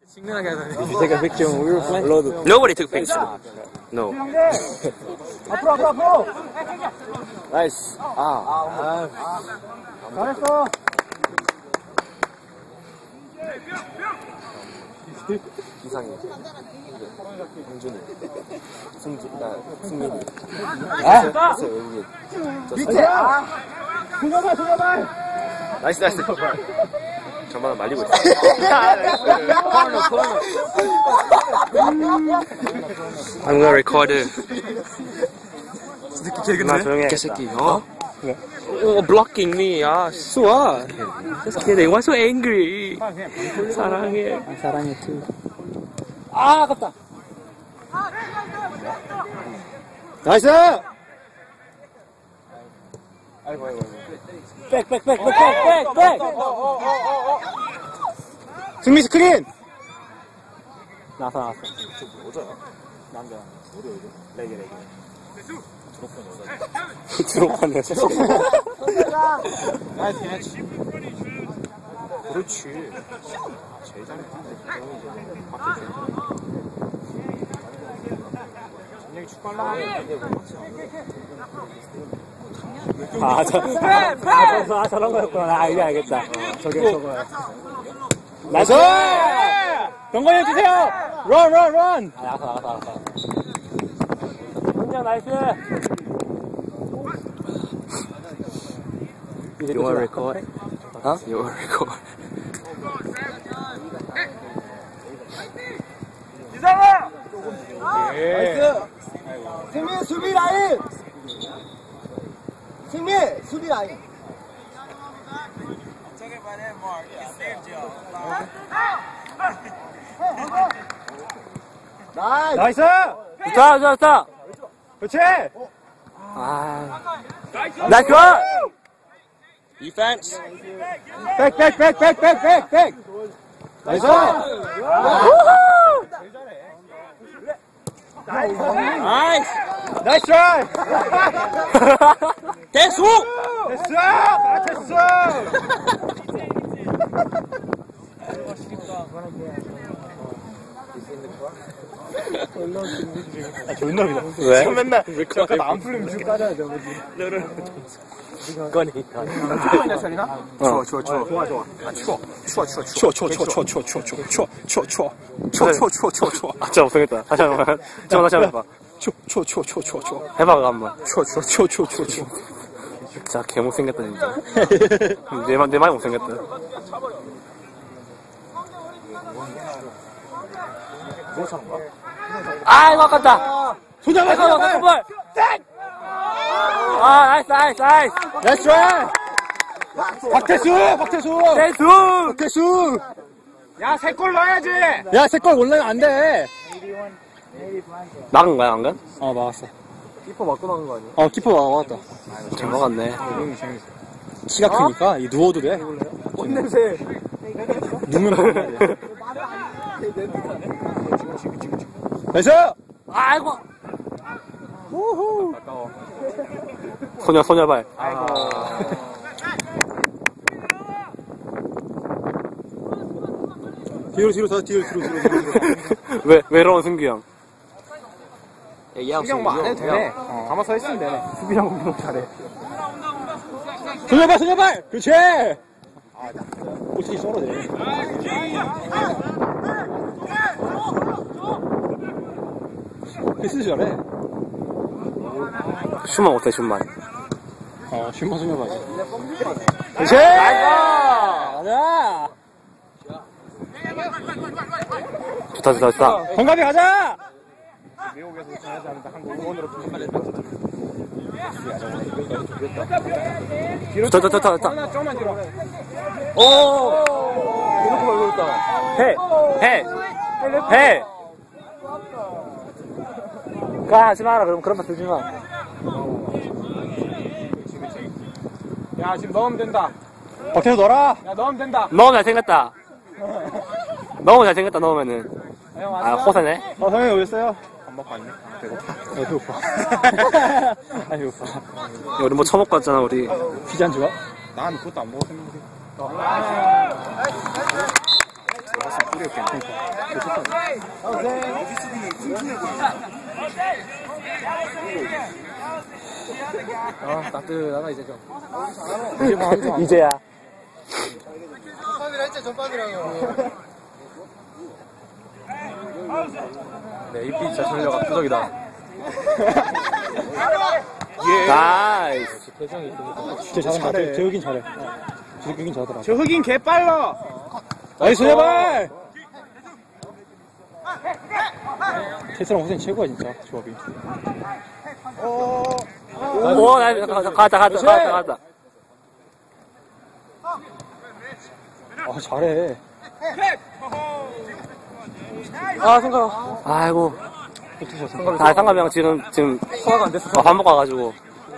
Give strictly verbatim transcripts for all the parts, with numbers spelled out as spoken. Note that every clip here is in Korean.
Did you take a picture when we were playing? Nobody took pictures. No. Nice. Ah. 잘했어. 이상해. 홍준이. 승준, 나, 승민이. 아! 여기. 밑에! 아! 돌려봐, 돌려봐! 나이스, 나이스. 저만 말리고 있어. I'm gonna record it. 나 조용해. 개새끼. 어? 어, blocking me. 아, so what? Just kidding. Why so angry? 사랑해. 사랑해, too. 아, 아깝다. 나이스! 아이고, 아이고, 아이고. 백, 백, 백, 백, 백, 백, 백! 승민 스크린! 나왔어, 나왔어. 여자야? 남자. 어디, 어디? 레게, 레게. 드롭한 여자. 나이스, 나이스. 그렇지. 제일 잘해. 분명히 축구하려고. 아, 저, 아, 저, 아, 저런 거였구나. 아, 이제 알겠다. 저게 저거야. 나이스! 동건이 주세요! 런, 런, 런! 아, 알았어, 알았어, 알았어. 혼자 나이스! You wanna record? 어? You wanna record? 이상아! 나이스! 승민, 수비 라인! 승민, 수비 라인! 나이스! 나이스! 좋다, 좋다, 좋다! 그렇지! 아. 나이스! 원! Defense. 백, 백, 백, 백, 백, 백, 백! 나이스! 나이스. 나이스 트라이! 됐어. 됐어! 다 됐어! 아, 존나비다. 왜? 지금 맨날 잠깐 안 풀리면 뮤직 빠져야 돼. 거니까. 추워, 추워, 추워. 좋아, 좋아. 아, 추워. 추워, 추워, 추워. 추워, 추워, 추워, 추워, 추워, 추워, 추워, 추워, 추워, 추워. 추워, 추워, 추워, 추워, 추워. 아, 진짜 못하겠다. 다시 한 번. 저 다시 한 번 해봐. 추워, 추워, 추워, 추워, 추워, 추워. 해봐, 한번. 추워, 추워, 추워, 추워, 추워, 추워. 진짜 개 못생겼다, 진짜. 내 말, 내 말이 못생겼다. 아이고, 아깝다! 소장아, 잠깐만, 잠깐만! 아, 나이스, 나이스, 나이스! 나이스 트라이! 박태수! 박태수! 대수! 박태수! 야, 세 골 넣어야지! 야, 세 골 올라가면 안 돼! 막은 거야, 방금? 어, 막았어. 키퍼 맞고 나온 거 아니야? 어, 키퍼 막았다. 잘 먹었네. 키가 크니까, 이 누워도 돼. 꽃 냄새! 누우면 안 돼. 나이스! 아이고! 우후! 소녀, 소녀발. 아이고. 뒤로, 뒤로, 더, 뒤로, 뒤로, 뒤로, 뒤로. 왜, 외로운 승규 형. 수경 뭐 안 해도 되네. 가만 서 있으면 되네. 수비랑 운동 잘해. 소녀발, 소녀발! 그렇지! 아, 어떻게 썰어내. 패스 잘해. 슛만 못해, 슛만. 어, 슛만 소녀발. 그렇지! 가자! 좋다, 좋다, 좋다. 건강히 가자! 미국에서 잘하지 않는다. 한국 응원으로 평가를 했다. 좋다, 좋다, 좋다, 좋다. 하나 조금만 뒤로. 오! 이렇게 걸렸다. 해! 해! 해! 가, 하지 마라. 그럼 그런 말 들지 마. 야, 지금 넣으면 된다. 밖에서 놀아! 야, 넣으면 된다. 너무 잘생겼다. 너무 잘생겼다, 넣으면은. 형, 아, 호사네? 어, 성현이 어디 있어요? 밥 먹고 왔네. 배고파. 아, 배고파. 아, 배고파. 야, 우리 뭐 처먹고 왔잖아, 우리. 피자 안 좋아? 난 그것도 안 먹었는데. 아, 따뜻하다, 이제 좀. 이제야. 전반이라 했지, 전반이라고. 네, 이 피자 전력 압도적이다. 예. 나이스. 역시 표정이 진짜 잘해. 저 흑인 잘해. 저 흑인 잘하더라. 저 흑인 개빨라. 나이스, 제발! 테스랑 호생 최고야, 진짜, 조합이. 오, 나이스. 가자, 가자, 가자, 가자, 가자. 아, 잘해. 아, 성가. 아이고. 아, 상감이 형 지금, 지금, 소화가 안 됐어. 어, 밥 먹고 와가지고.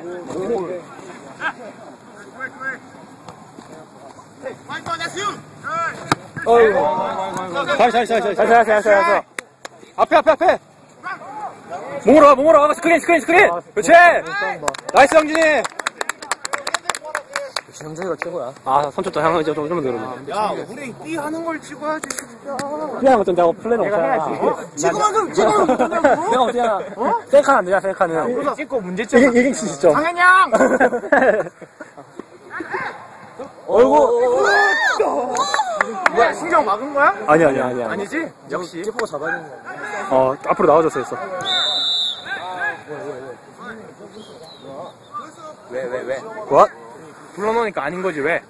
어이구. 잘, 잘, 잘, 잘, 잘, 잘, 잘, 잘. 앞에, 앞에, 앞에. 몸으로 와, 몸으로 와. 스크린, 스크린, 스크린. 그렇지. 나이스, 영진이. 역시 형준이가 최고야. 아, 선초도 향을 좀, 좀 들어. 야, 우리 띠 하는 걸 찍어야지, 진짜. 그냥 어떤 내가 플랜 없잖아. 찍어만큼, 찍어만큼 못한다고? 내가 어떻게 하나, 셀카는 안 되냐, 셀카는. 이거 찍고 문제점. 이게, 이게 진짜. 당연양! 어이구. 뭐야, 신경 막은 거야? 아니야, 아니야, 아니야. 아니지? 역시. 키퍼가 잡아야 되는 거야. 어, 앞으로 나와줬어 했어. 왜, 왜, 왜? What? 불러놓으니까 아닌 거지, 왜?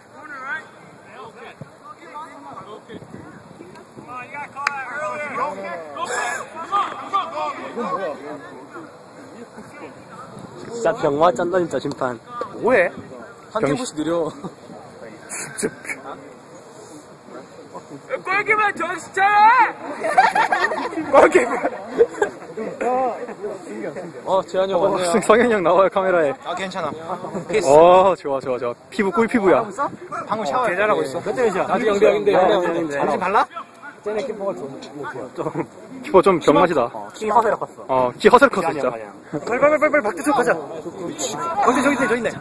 진짜 병마 짠다, 진짜, 심판. 뭐해? 한 템포씩 느려. 골키만 정신 차려! 골키만! 어, 재환이 형 왔네요. 성현이 형 나와요, 카메라에. 아, 괜찮아. 어, 좋아, 좋아, 좋아. 피부, 꿀 피부야. 방금 샤워 개잘하고 있어. 몇 대 몇이야? 아직 영대 영인데, 영대 영인데. 정신 발라? 쟤네 키퍼가 좀 못해요. 좀, 키퍼 좀 병맛이다. 키 허세라 컸어. 어, 키 허슬 컸어, 진짜. 빨리, 빨리, 빨리, 빨리, 박대수 가자. 박대 저기 있네, 저기 있네.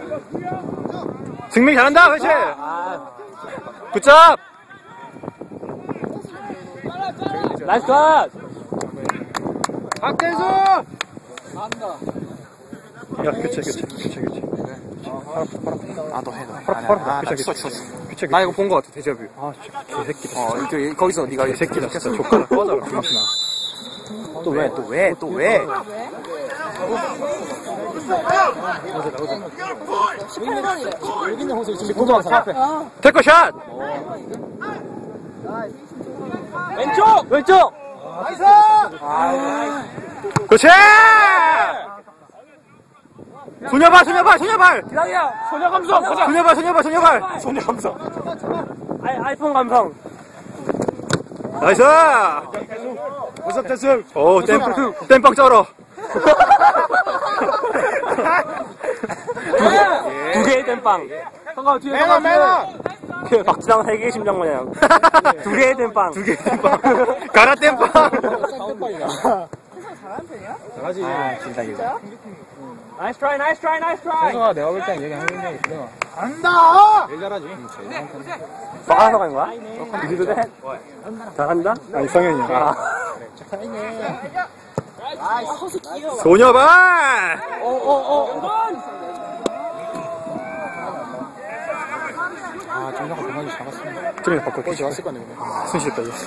승민이 잘한다, 그렇지? 굿잡! 나이스 컷! 박대수! 야, 교체, 교체, 교체, 교체. 아, 너 해, 너 해. 팔아, 팔아, 교체, 교체. 교체, 교체. 나 이거 본 거 같아, 데자뷰. 아, 개새끼다. 어, 이거, 거기서 네가 이 새끼다, 진짜. 족가락 꺼져라, 병신아. 또 왜, 또 왜, 또 왜? 십팔 번이래. 여기 있는 호수 지금 공도 왔어, 앞에. 테크 샷! 왼쪽! 왼쪽! 나이스! 그렇지! 소녀발, 소녀발, 소녀발! 기다려! 소녀 감성! 가자! 소녀발, 소녀발, 소녀발! 소녀 감성. 아이, 아이폰 감성. 나이스! 무섭 대승! 오, 땜빵, 땜빵 쩔어. 두 개의 땜빵. 성가 뒤에 매너, 매너! 그 박지성 세 개의 심장 모양. 두 개의 땜빵. 두 개의 땜빵. 가라 땜빵. 잘하는 편이야? 잘하지. 아, 진짜 이거. 나이스 트라이, 나이스 트라이, 나이스 트라이! 혜성아, 내가 볼 땐 얘기 안 했는데, 그래. 간다! 제일 잘하지. 빠아서 간 거야? 이리도 돼? 잘한다? 아니, 성현이야. 아. 소녀발! 어, 어, 어. 아, 정상가 병원이 잡았습니다. 그래, 바꿔. 거기 왔을 거네, 근데. 순시했다, 이거.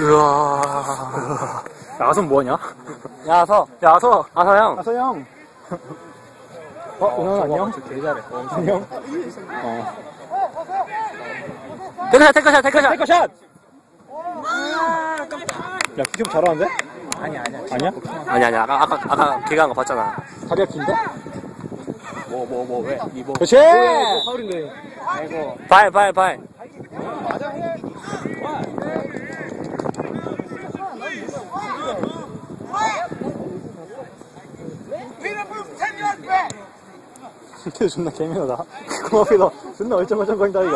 으아. 야선 뭐하냐? 야서. 야서. 아서 형. 아서 형. 어, 오늘 안녕? 저 되게 잘해. 안녕? 어. 테크샷, 테크샷, 테크샷! 테크샷! 야, 키좀 잘하는데? 아니야, 아니야. 아니야? 아니, 아니야. 아까, 아까, 아까 걔가 한 거 봤잖아. 다리가 긴데? 뭐, 뭐, 뭐, 왜? 이거. 그렇지! 파울인데. 아이고. 발, 발, 발. 진짜 존나 개미하다. 그 앞에서 존나 얼쩡얼쩡거린다, 이거.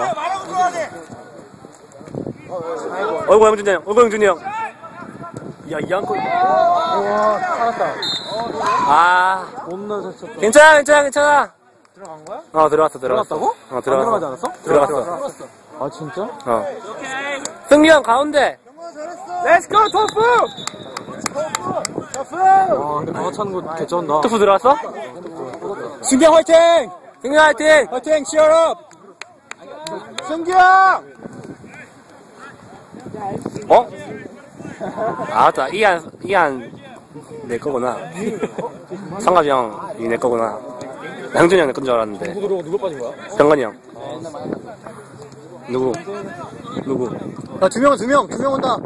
어이구, 영준이 형. 어이구, 영준이 형. 야, 이 안고. 우와, 살았다. 아. 존나 잘 쳤다. 괜찮아, 괜찮아, 괜찮아. 들어간 거야? 어, 들어갔어, 들어갔어. 들어갔다고? 어, 들어갔어. 안 들어가지 않았어? 들어갔어. 아, 진짜? 어. 승기 형 가운데. Let's go 토프. 아, 근데 방어 차는 거 개쩐다. 토프 들어왔어? 승경 화이팅! 승기 화이팅. 화이팅! 치얼업! 승경! 어? 아, 맞다. 이안, 이안, 내 거구나. 상가지 형, 이 내 거구나. 형준이 형 내 건 줄 알았는데. 누구, 누구 빠진 거야? 병건이 형. 누구? 누구? 야, 두 명은 두 명! 두 명 온다!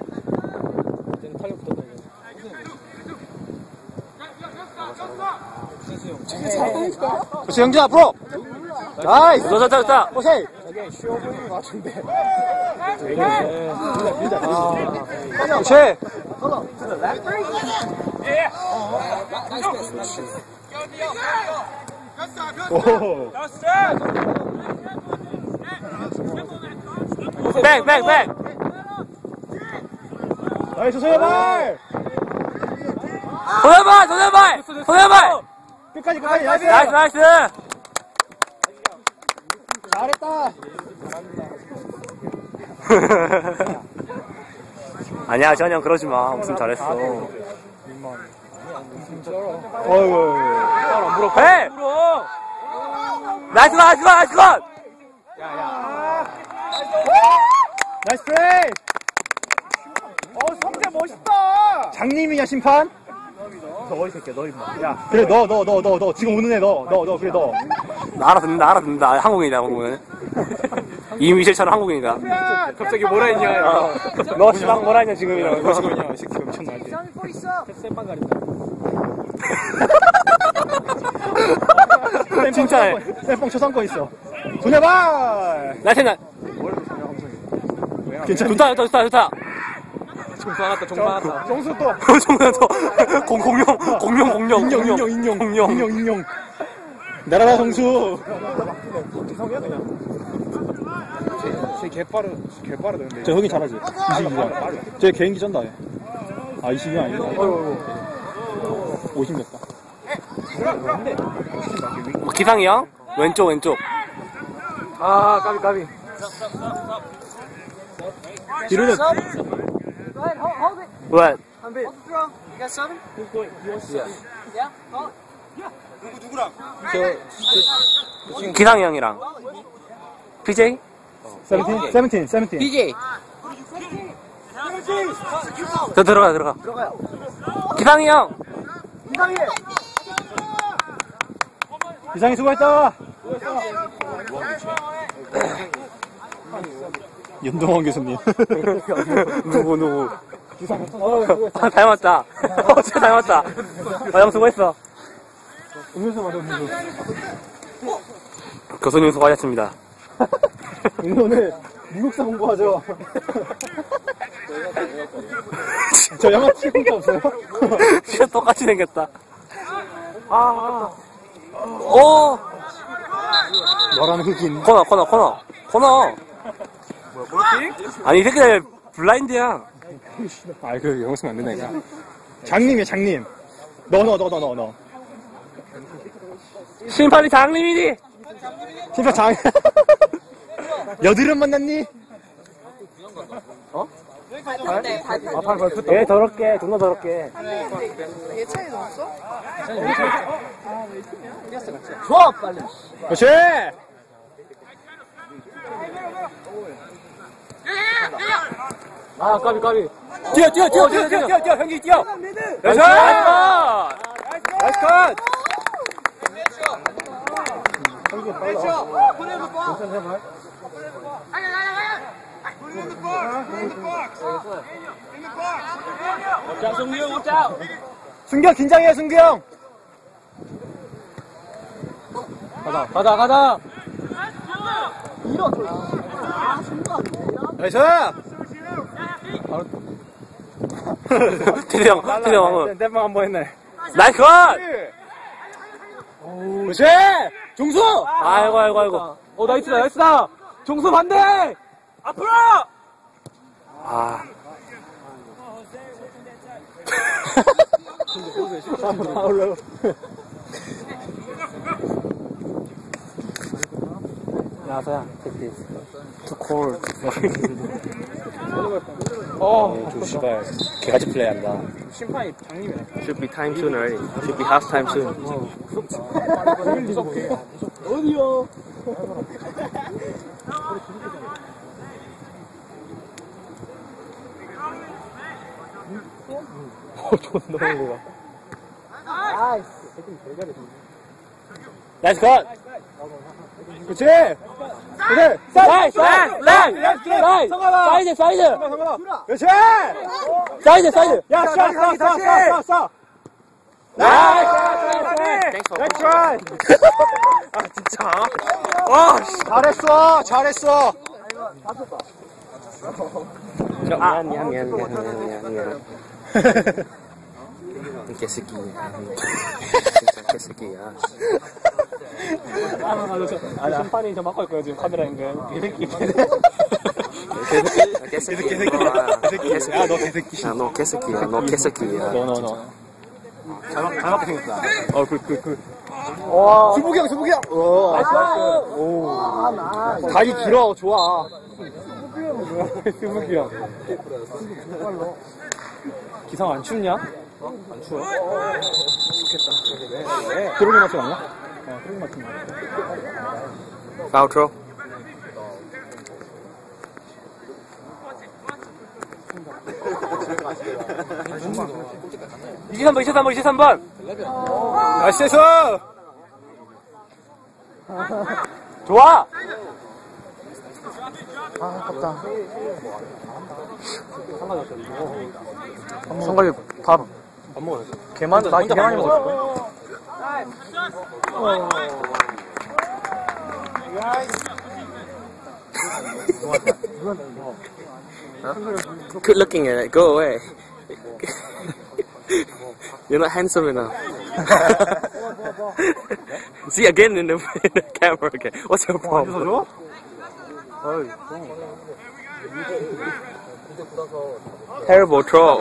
그렇지, 형진 앞으로! 나이스! 좋다, 좋다, 좋다. 오케이! 되게 쉬워 보이는 것 같은데. 그렇지! 오! 백, 백, 백. 나이스, 소연발! 도전발, 도전발, 도전발. 끝까지, 끝까지, 나이스! 나이스, 나이스. 잘했다! 아니야, 전이 형 그러지 마. 무슨 잘했어. 어이구. 해! 나이스 컷, 나이스 컷, 나이스 컷! 나이스 플레이! 어, 성재 멋있다! 장님이냐, 심판? 너 이 새끼야, 너 임마. 야, 그래, 너, 너, 너, 너, 너. 지금 오는 애, 너, 너, 너, 그래, 너. 나 알아듣는다, 알아듣는다. 아, 한국인이다, 한국인. 이미셸처럼 한국인이다. 갑자기 뭐라 했냐, 어. 너 시방 뭐라 했냐, 지금이라고. 너 지금이냐, 이 새끼가 미쳤나, 이제. 셀빵 가린다. 진짜해. 셀뽕 초상권 있어. 손해발! 나한테 나, 괜찮아. 좋다, 좋다, 좋다, 좋다. 종방았다, 종방았다. 정수 또. 정말 더, 공, 공룡, 공룡, 공룡, 인형, 공룡, 인형, 인형, 공룡. 인형, 인형. 날아라, 정수. 쟤 개빠르, 개빠르다, 근데. 저 형이 잘하지. 이십이야. 쟤 개인기 쩐다, 얘. 아, 이십이 아니야. 오십 냈다. 기상이 형? 왼쪽, 왼쪽. 아, 까비, 까비. 뒤로는. 왜? 기상이 형이랑. 피제이? 세븐틴? 세븐틴, 세븐틴. 비제이. 저 들어가, 들어가. 기상이 형! 이상이 수고했다. 연동원 교수님. 누구, 누구. 아, 닮았다. 어, 진짜 닮았다. 아, 형 수고했어. 음료수 마셔, 음료수. 교수님 수고하셨습니다. 오늘 미국사 공부하죠. 저 영화 칠공짜 없어요? 진짜 똑같이 생겼다. 아, 오! 너라는 흑인. 코너, 코너, 코너. 코너. 아니, 이 새끼들 블라인드야. 아, 그 영어 쓰면 안 된다니까. 장님이야, 장님. 너, 너, 너, 너, 너, 너. 심판이 장님이지? 심판 장. 여드름 만났니? 어? 아, 발 벌프다. 얘 더럽게, 존나 더럽게. 얘 차이 나왔어? 좋아, 빨리. 그렇지! 아, 까비, 까비. 뛰어, 뛰어, 뛰어, 뛰어, 뛰어, 뛰어, 뛰어, 형님 뛰어. 나이스! 나이스 컷! 승경 긴장해, 승경! 가자, 가자, 가자. 나이스! 태대 형, 태대 형 방금. 땜빵 한번 했네. 나이스 컷! 그렇지! 종수! 아이고, 아이고, 아이고. 어, 나이스다, 나이스다. 종수 반대! 앞으로! 아. 야, 서야, take this. Too cold. 어, 저 씨발 개같이 플레이한다. 심판이 장님이네. Should be time soon already. Should be half time soon. 어디요? 어, 존나 오는 거 봐. 나이스 컷! 그렇지. 그래. 나이스! 나이스! 나이스! 사이드, 사이드! 그렇지. 사이드, 사이드! 야, 쏴, 쏴, 쏴, 쏴, 쏴. 나이스! 나이스 트라이. 아, 진짜. 와, 잘했어. 잘했어. 아, 미안, 미안, 미안, 미안, 미안, 미안. 개새끼야. 진짜 개새끼야. 아, 맞아, 저, 아, 심판이 저 막고 있고요, 지금 카메라 앵글. 이 새끼. 개새끼. 개새끼. 야, 너 개새끼. 야, 너 개새끼야. 너 개새끼야. 너, 너, 너. 잘, 막- 잘 맞게 생겼다. 어, 그, 그, 그. 수북이 형, 수북이 형. 오. 나이스, 나이스. 오. 다리 길어, 좋아. 스무기 형. 기상 안 춥냐? 안 추워? 좋겠다. 그러고 맞지 않나? 어, 그러고 맞지 않나? Outro. 이십삼 번, 이십삼 번, 이십삼 번. 나이스. 좋아! 성관이 밥. 밥 먹어요. 개만, 나 개 많이 먹었어. Good looking at it. Go away. You're not handsome enough. See again in the, in the camera again. What's your problem? Terrible troll.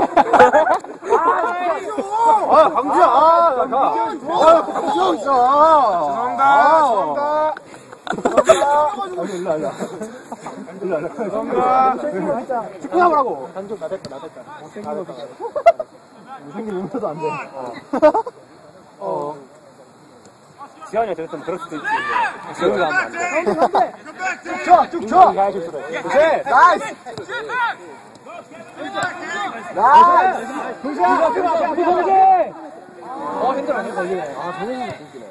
아, 강주야. 아, 나 가. 아, 강주야 있어. 죄송합니다. 죄송합니다. 일로, 일로, 일로. 일로, 일로. 죄송합니다. 축구 하라고. 단좀 나댔다, 나댔다. 못생긴 거 진짜. 못생긴 용서도 안 돼. 어. 지환이가 저랬으면 그럴 수도 있지. 지환이가 하면 안 돼. 쭉 쳐, 쭉 쳐. 네가 해줄 수도 있지. 그렇지. 나이스. 나이스. 도시야, 도시야, 도시야. 어, 힘들어, 힘들어, 걸리네. 아, 저는 웃기네.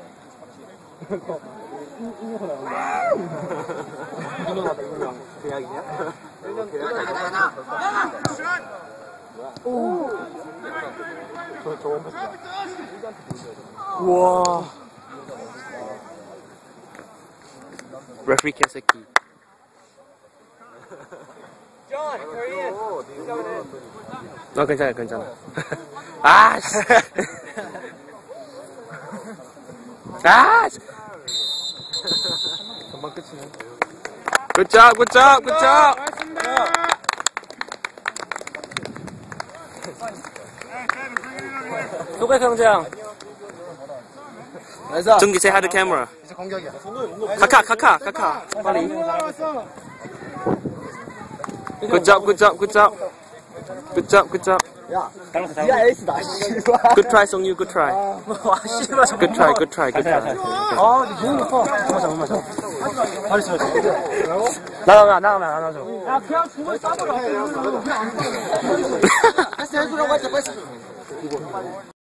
우와. Referee 개새끼. 너 괜찮아, 괜찮아. 아, 씨. 아, 씨. 금방 끝이네. Good job, good job, good job. 수고해, 성장. 나이스. 정기 say hi to camera. 이제 공격이야. 카카, 카카, 카카. 빨리. Good job, good job, good job. Good job, good job. 야, 야 에이스다. Good try, 성유, good try. 와, 씨발. Good try, good try, good try. 아, 니 너무 높아. 잠깐만, 잠깐만. 빨리 쳐, 쳐. 나가면, 나가면 안 하죠. 야, 그냥 주머니 싸버려. 패스 해주라고 할때 패스.